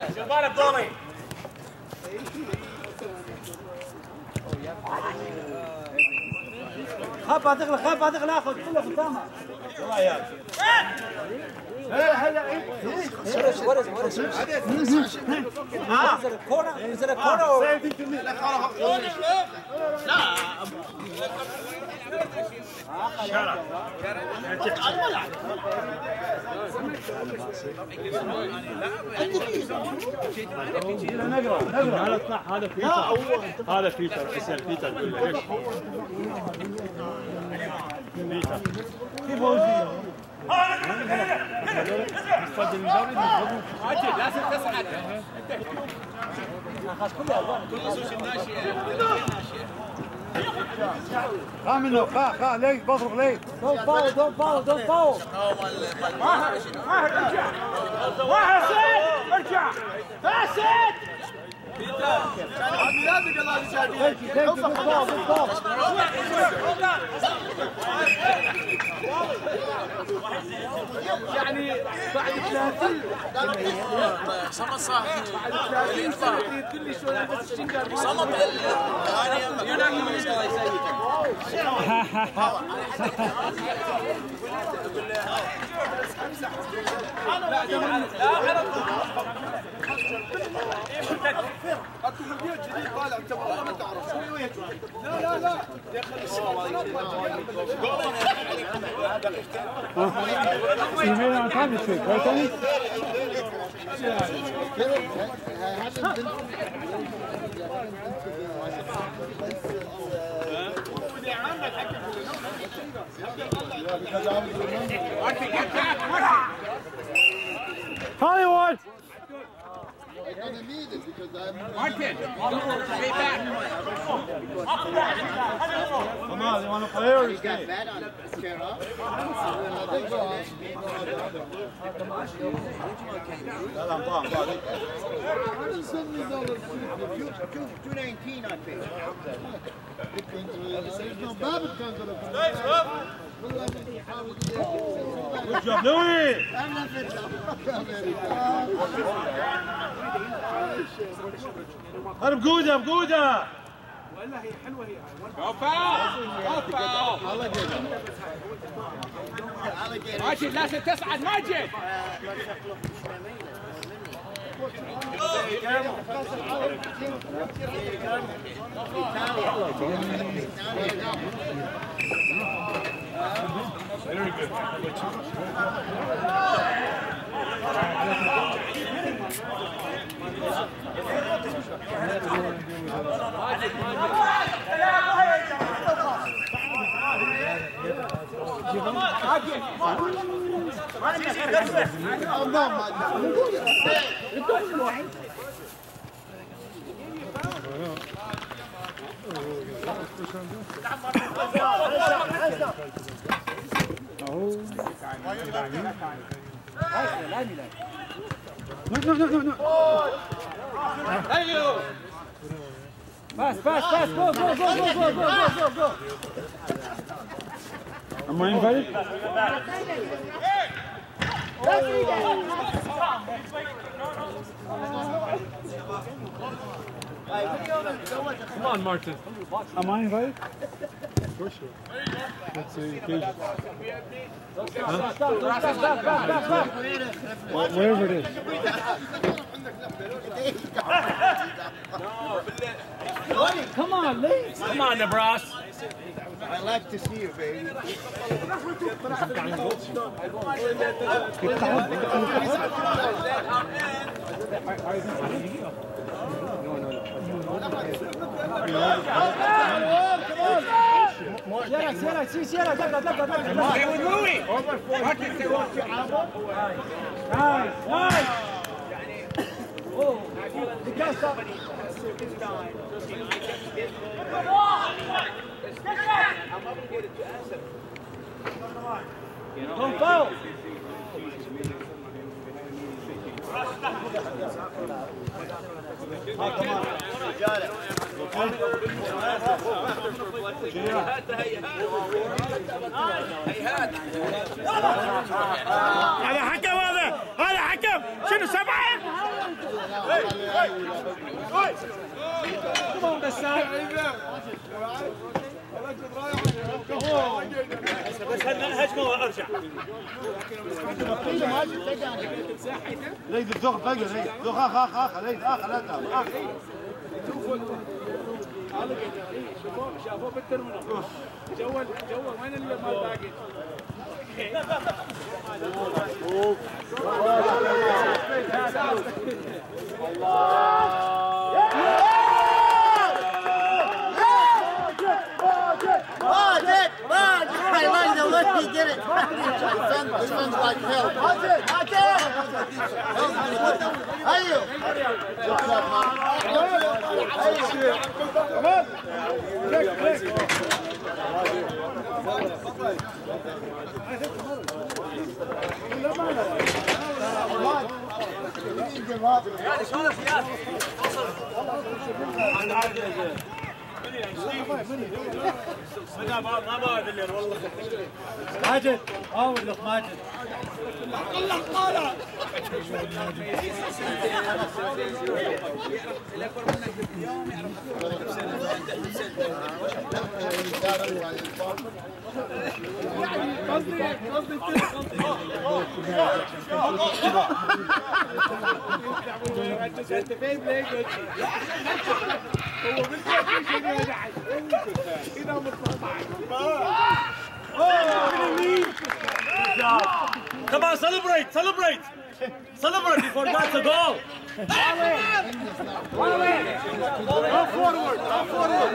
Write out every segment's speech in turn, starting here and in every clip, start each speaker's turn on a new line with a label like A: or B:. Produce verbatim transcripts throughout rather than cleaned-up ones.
A: بالك دوري.
B: خاف تغلى خاف تغلى اخذ كله قدامها.
A: والله يا
B: هلا هلا ورز ورز ورز نزل الكورة نزل الكورة
A: لا
B: نقرا نقرا
C: هذا اطلع هذا فيتر هذا فيتر حسين فيتر ليش؟ فيتر
B: كيف هو
C: نفضل المدرب
A: واجد لازم تصعد.
B: خلاص كله الوان
C: خا منه خا خا ليش بضرب ليش؟
B: دون فاول دون فاول دون فاول
A: ماهر ماهر ارجع ماهر سيد ارجع فاسد
B: لازم يلا دون فاول دون فاول
A: يعني بعد ثلاثين صمت صح بعد ثلاثين سنة كل شوي لابس الشنقر صمت لا لا لا
C: يمين عن ثاني شوي كويس ثاني Hollywood!
A: Martin, stay back.
C: Come on, you want to play or you
D: got bad on Sierra.
C: لا لا طعم طعم
D: two nineteen I paid.
C: Good job, Louis! هرب جودة بجودة
A: ولا هي حلوة هي. كفا كفا. ماجد لازم تصعد ماجد.
C: Very good. No, no, no, no, no.
A: Thank you.
B: Pass, pass, pass, go, go, go, go, go, go, go, go.
C: Am I invited? Come on, Martin. Am I invited? Of course you are. That's the occasion.
B: Stop, stop, stop, stop, stop, stop.
C: Wherever it is.
B: Come on, Lee.
A: Come on, Nebras.
D: I like to see you, baby.
B: Sierra, Sierra, sí, Sierra, dagla, dagla, dagla.
A: Stay with Louis. Martin, stay with
B: Nice, nice. Oh, you can't stop. Don't foul.
D: Oh, come on. You got it.
A: هذا حكم هذا هذا حكم شنو سبعة؟
E: بس هجمه وارجع.
F: ليد الزوق فقر ليد زوق اخ اخ اخ ليد اخ لا تام اخ.
A: شافوه بالترمينال. جول جول وين اللي ما باقي؟
D: Magic! Magic! I like the way he did it. Defend, defend like hell. Magic! Magic! Ayo! Good job, man. Ayo!
A: Come on! Click, click!
E: ما بعرف الليل والله.
B: ماجد حاول لك ماجد.
A: الله طالع. قصدي قصدي قصدي انت فين ليك هو بالفعل شيء نجح كذا مطلع.
E: Come on, celebrate, celebrate, celebrate before that's a goal.
A: Go forward, go forward.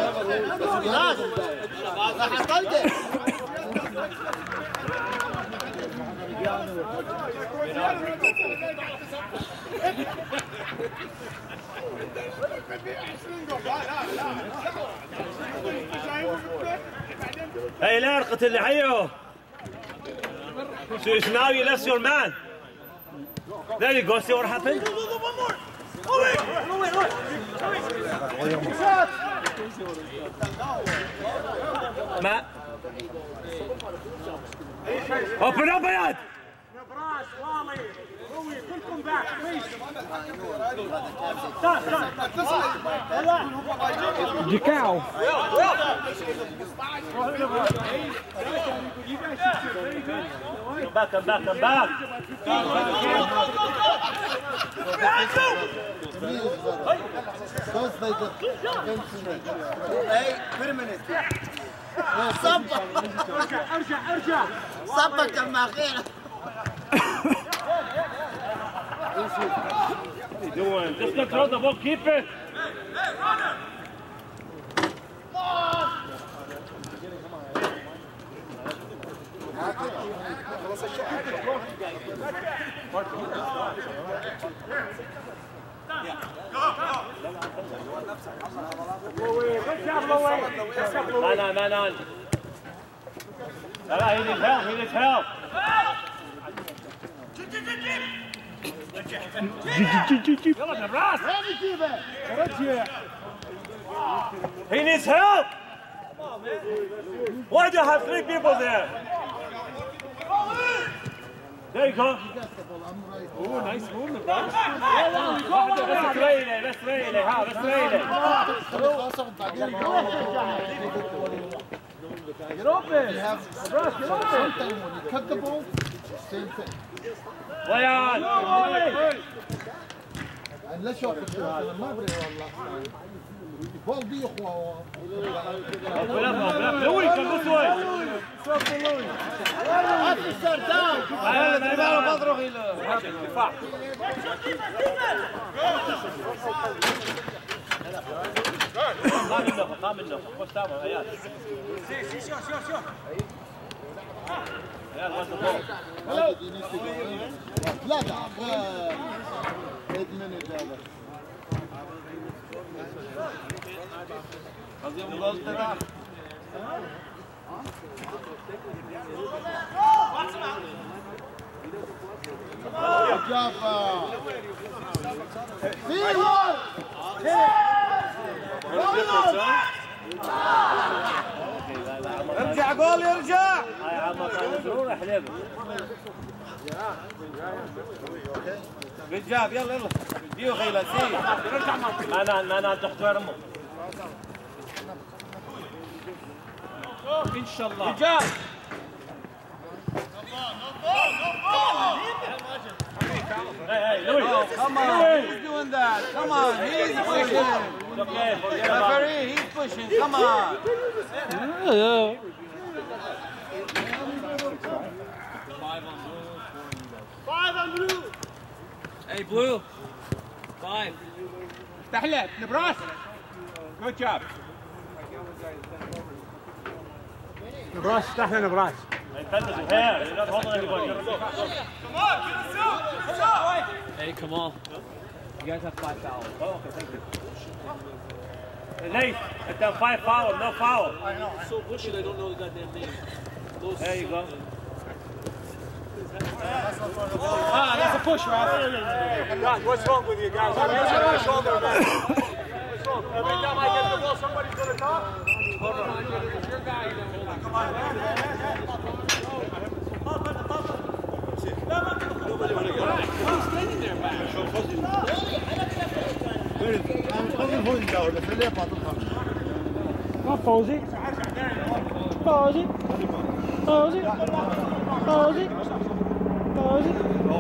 E: Hey, Ler, قتل حيو. So now you left your man. There you go. See what happened? Matt. Open up, Ayad.
A: نبراس والي روي كلكم باك بليز.
B: جيكاو.
E: Come back, come back, come back.
D: Those like the Hey, wait a minute. صبك
A: ارجع ارجع ارجع.
D: صبك يا خير.
E: What are you doing? Just control the ball, keep it. Man on, man on. He needs help, he needs help. يلا نبراس. He needs help. Why do you have three people there? There you go.
A: اوه نايس مove نبراس.
E: بس ريلي بس ريلي ها بس ريلي.
A: Get open. Nebras, get open.
D: Cut the ball. Same thing.
E: ضيان.
D: لا شوف ما ادري والله بول دي اخوه
E: لوي كان this way.
D: افسر داون
E: ما بضرب الى دفاع. ما منه ما منه خش تابع عيال. عيال وصل فوق.
D: لا لا eight minutes هذا
E: قصدي جول ترى.
D: جابا
F: ارجع جول يرجع.
E: هاي عمك روح حليبه. Good job, يلا يلا. ديو غيلا سي. لا لا لا لا تختار امه. ان شاء الله. Good job. Hey, hey, Louis.
F: Oh, come on.
E: Louis.
F: He's doing that. Come on. He's pushing.
E: Okay, forget about it.
F: Referee, he's pushing. Come on.
B: Yeah.
A: Five on blue.
B: Hey, blue. Five.
A: تحلت نبراس. Good job.
B: نبراس تحت نبراس.
E: You're not holding anybody.
B: Hey, come on. You guys have five fouls.
E: Oh, okay, thank you. Nate, at that five foul, no foul.
A: I know. So bushy, I don't know the goddamn name. Those
E: There you go.
A: Ah, that's a push, Rob.
F: What's wrong with you guys? What's shoulder, man?
A: What's wrong? Every time I get the ball, somebody's gonna talk. Hold on. It's your guy. Come on. Who's standing there, man?
B: Come on, Posey. Posey. Posey. Posey. Posey.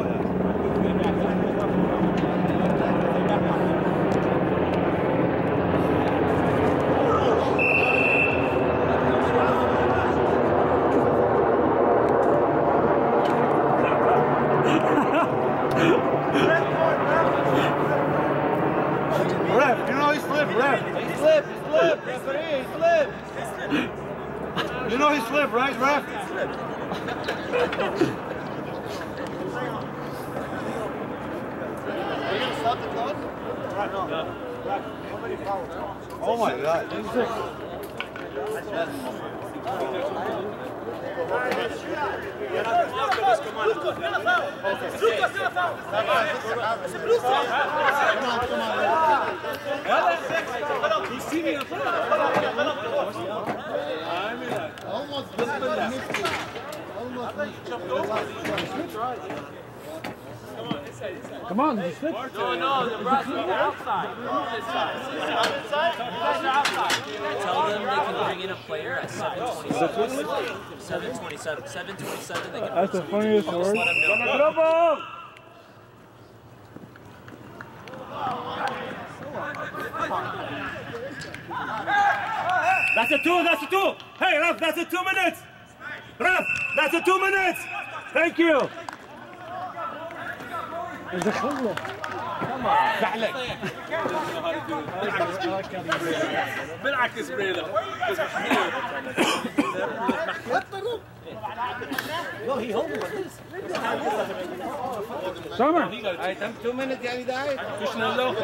F: Ref, you know he slipped, ref. He slipped, he slipped. Referee, he slipped. You know he slipped, right, ref? Oh my God.
B: Come on, you slip.
A: No, no, the Brazos are outside. Inside. Inside? You guys are outside.
G: Tell them they can bring in a player at seven twenty-seven. seven twenty-seven. seven twenty-seven, they can
B: That's the funniest
G: just
B: word.
G: let them know.
E: That's a two, that's a two. Hey, Raf, that's a two minutes. Raf, that's a two minutes. Thank you.
A: بالعكس بريدة.
B: Summer.
F: Alright, them two minutes, يعني ده عايز.
A: Krishna Loh.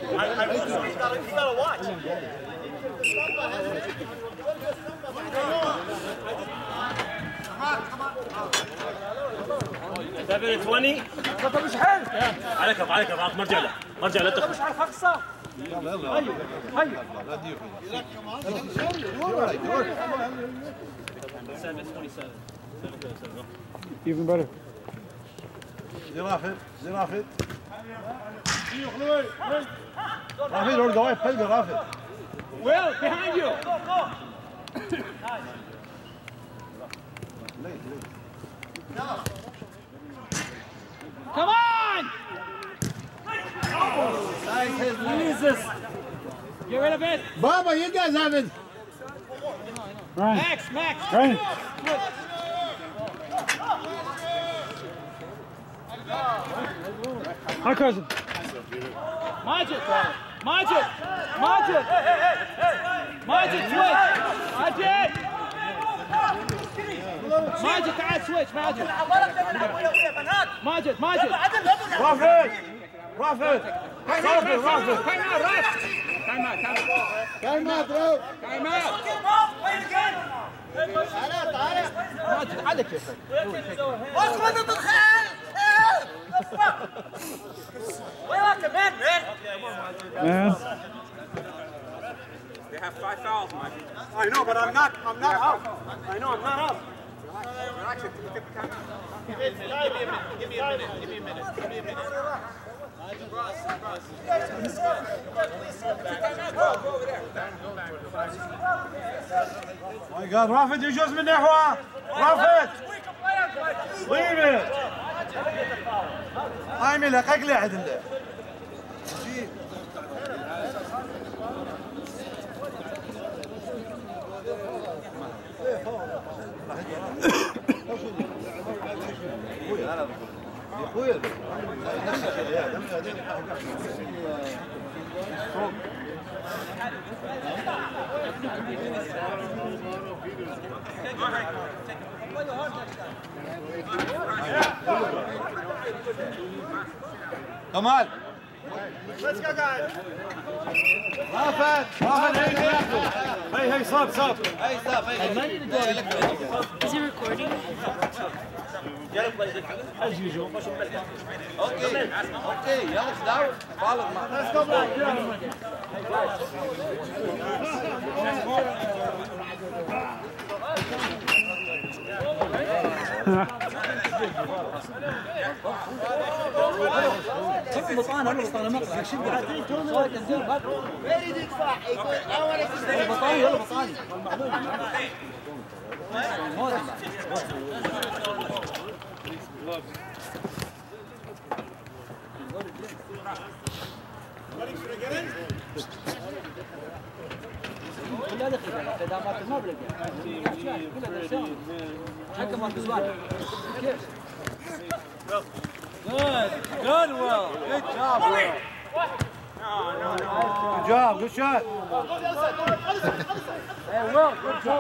E: seven twenty. عليك عليك معك مرجع له مرجع له تخش.
F: يلا يلا. هيو هيو. لا تدير.
G: seven twenty-seven.
B: Even better.
F: زي رافد زي رافد. رافد ورد واقف قلبي رافد.
A: Will, behind you. Come on! Jesus! Get rid of it.
D: Baba, you guys haven't.
B: Ryan.
A: Max, Max.
B: Ryan. Hi, cousin.
A: Majid. Majid. Majid. Majid, switch. Majid. ماجد تعال سويتش ماجد ماجد ماجد
F: رافد رافد رافد رافد
A: تايم اوت راف تايم اوت تايم اوت
D: Time out, bro.
A: تايم اوت ماجد عليك يا اخي
B: Man.
A: They have five fouls, Mike.
F: I know, but I'm not. I'm not out. I know, I'm not out.
A: Give me a minute. Give me a minute. Give me a minute. Give me a minute.
F: My God, رافد يجوز من نحوه. رافد. Leave it. هاي ملك اقلع عدله. اخويا كمال
A: Let's go, guys.
F: رافد رافد هي هي صاب صاب
D: هاي صاب هاي
G: Is he recording?
C: As usual.
D: اوكي اوكي يلا داون بالغ معك.
A: Let's go back.
B: بطانه انا بطانه مقطع شو قاعد صوت الزين
D: وين يريد يدفع يقول اول اسم
B: بطاني ولا بطاني كلها دخل خدمات المبلغ يعني كلها درسان حكم الكسوان كيف
F: Good, good, Will. Good job, Will. Good job, good shot.
B: Hey, Will, good job.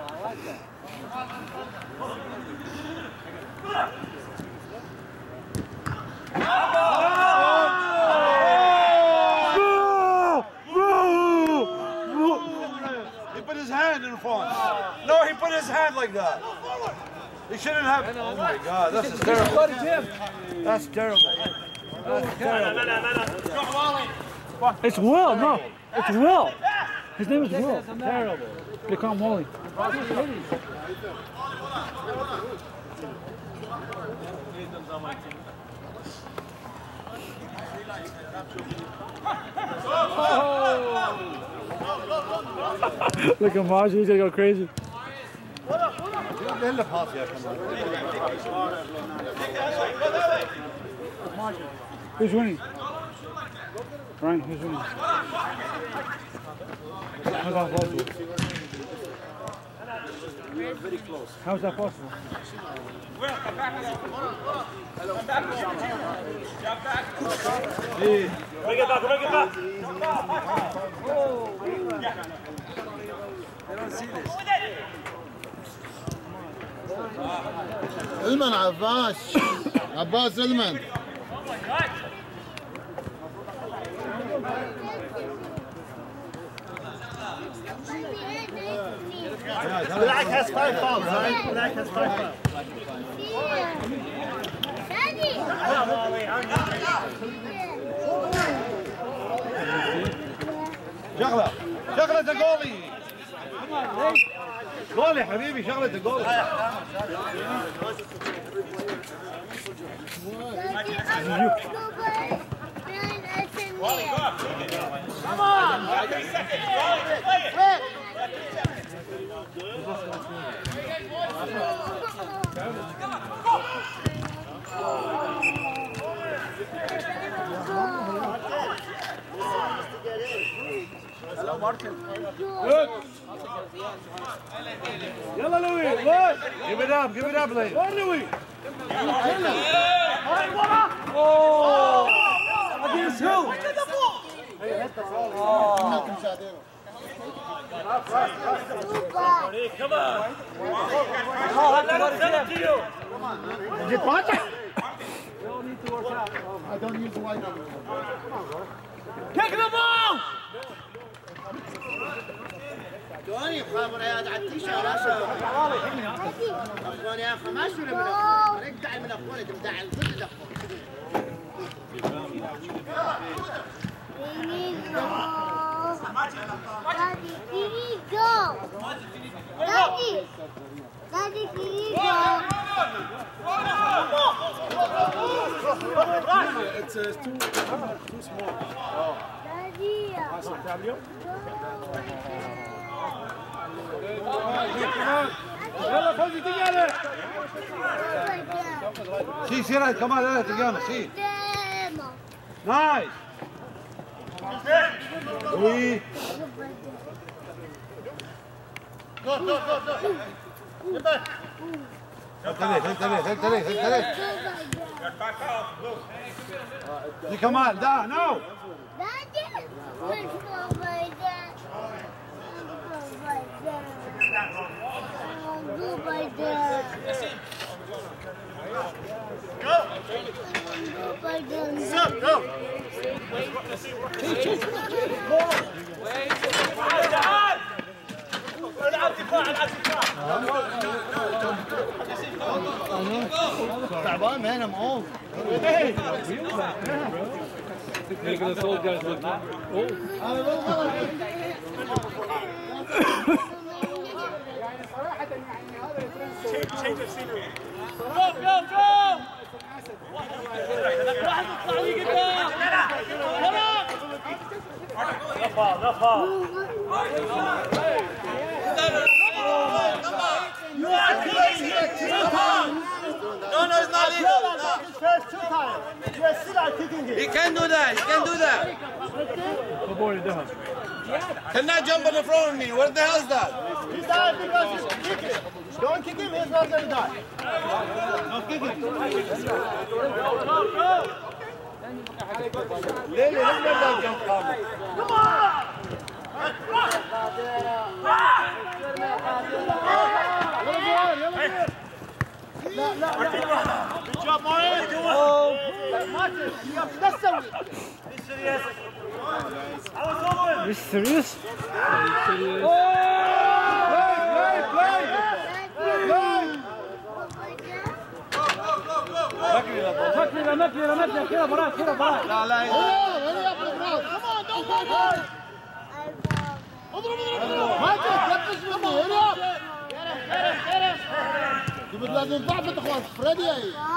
F: He put his hand in front. No, he put his hand like that. He shouldn't have. Oh my God, this is terrible. That's terrible. That's terrible.
C: It's Will, no. It's Will. His name is Will. Terrible. They call him Wally. Look at Marge, he's gonna go crazy. Who's winning? Ryan, who's winning? How's that possible?
A: Very close.
C: How's that possible?
E: Bring it back, bring it back.
A: They don't see this.
D: علما عباس عباس علما
A: Black has five fouls, right? Black has five fouls.
F: شغلة شغلة جولي جولي حبيبي شغلة جولي
A: Come on! thirty seconds. Play it. Hello, Martin.
F: Good. Yalla Louis, what? Give it up, give it up, Louis. What, Louis?
B: Oh! Against who?
E: Come on.
B: Let him send it to you.
A: Did you punch it?
B: You all need to work out.
D: I don't use the white number.
B: Kick the ball!
D: دواني خابر يا عدتي شارع اخواني يا اخي ما شو من اخواني اقطع من اخواني تمدع الضد اخواني
H: Daddy, here we go. Daddy. Daddy, can you go?
C: It's uh, too, too small.
H: Daddy.
C: يلا فوزي تجي
F: See, see right, come on, there, together, see. Nice. Oui.
D: Go, go, go, go. Get back.
F: انتبه انتبه انتبه انتبه. See, come on, down, no.
H: Daddy, let's go by that. Let's go by that.
D: Go.
H: Go by that.
D: Stop, go.
E: العب دفاع العب دفاع
D: تعبان man, I'm old.
C: Making us old guys look old.
E: change of scenery.
B: Go, go, go! واحد يطلع لي قدام.
E: نفا نفا.
D: No, no, it's not legal. No.
E: First two times. You are still kicking it.
D: He can't do that. He can't do that. Cannot jump on the front of me. What the hell is that?
E: He died because you kick him. Don't kick him, he's not going to die.
D: No kick him.
F: Lily, let's let that jump come.
E: Come on! لا لا Good job, Mario. Martin, you have to تسوي.
C: Are you serious?
B: مكلي مكلي مكلي كده براك كده براك.
D: لا لا.
E: Come on, don't go back. اضرب اضرب. Martin, تنفس منه. هنا. جبت لازم ضعفت اخوان فريدي.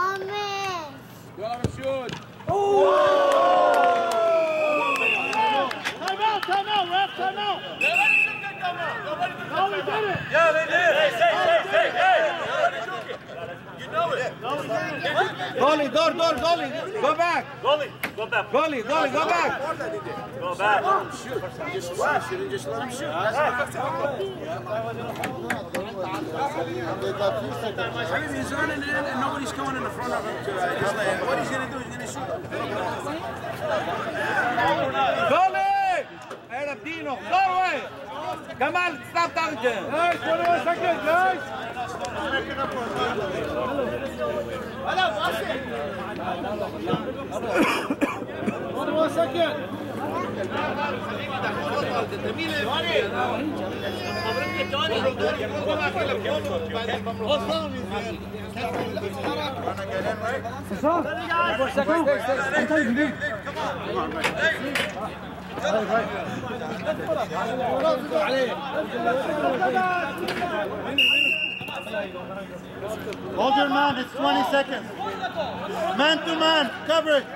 E: Time out, time out, ref, time out. No, we did it. Yeah, they did. Hey, say, say, say, hey. You know it.
F: Goalie, door, door, goalie. Go back.
E: Goalie, go back.
F: Goalie, goalie, go back.
E: Go back.
D: Just flash it and just let him shoot. That's I mean, he's running in and nobody's coming in the front of him. To, uh, just like, what he's going to do, he's going to shoot.
F: Goalie! Hey, Dino, go away. Come on, stop talking.
C: Guys, twenty-one seconds, guys. twenty-one seconds.
E: Hold your man, it's twenty seconds. Man to man, cover it.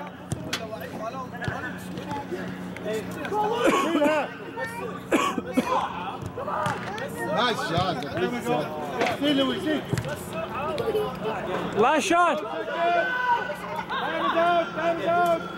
D: Nice shot.
E: See, Louis, see.
C: Last shot.
E: Time is out, time is out.